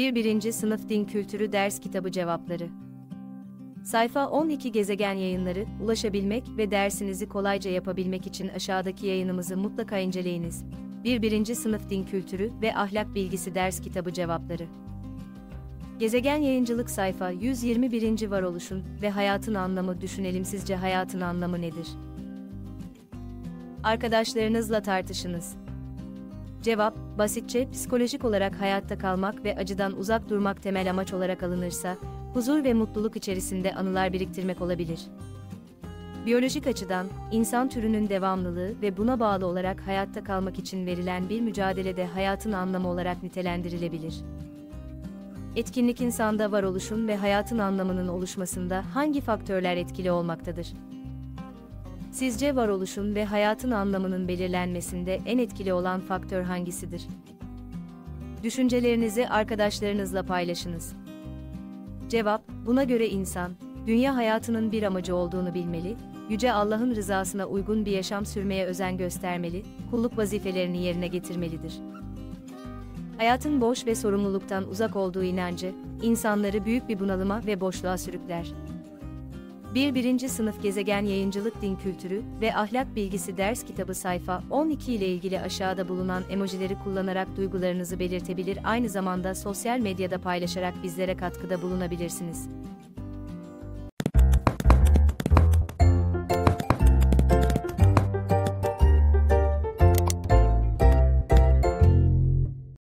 Birinci Sınıf Din Kültürü Ders Kitabı Cevapları. Sayfa 12 Gezegen Yayınları, ulaşabilmek ve dersinizi kolayca yapabilmek için aşağıdaki yayınımızı mutlaka inceleyiniz. Birinci Sınıf Din Kültürü ve Ahlak Bilgisi Ders Kitabı Cevapları. Gezegen Yayıncılık sayfa 121. Varoluşun ve hayatın anlamı düşünelim, sizce hayatın anlamı nedir? Arkadaşlarınızla tartışınız. Cevap, basitçe psikolojik olarak hayatta kalmak ve acıdan uzak durmak temel amaç olarak alınırsa, huzur ve mutluluk içerisinde anılar biriktirmek olabilir. Biyolojik açıdan, insan türünün devamlılığı ve buna bağlı olarak hayatta kalmak için verilen bir mücadelede hayatın anlamı olarak nitelendirilebilir. Etkinlik insanda varoluşun ve hayatın anlamının oluşmasında hangi faktörler etkili olmaktadır? Sizce varoluşun ve hayatın anlamının belirlenmesinde en etkili olan faktör hangisidir? Düşüncelerinizi arkadaşlarınızla paylaşınız. Cevap, buna göre insan, dünya hayatının bir amacı olduğunu bilmeli, Yüce Allah'ın rızasına uygun bir yaşam sürmeye özen göstermeli, kulluk vazifelerini yerine getirmelidir. Hayatın boş ve sorumluluktan uzak olduğu inancı, insanları büyük bir bunalıma ve boşluğa sürükler. Birinci Sınıf Gezegen Yayıncılık Din Kültürü ve Ahlak Bilgisi Ders Kitabı sayfa 12 ile ilgili aşağıda bulunan emojileri kullanarak duygularınızı belirtebilir, aynı zamanda sosyal medyada paylaşarak bizlere katkıda bulunabilirsiniz.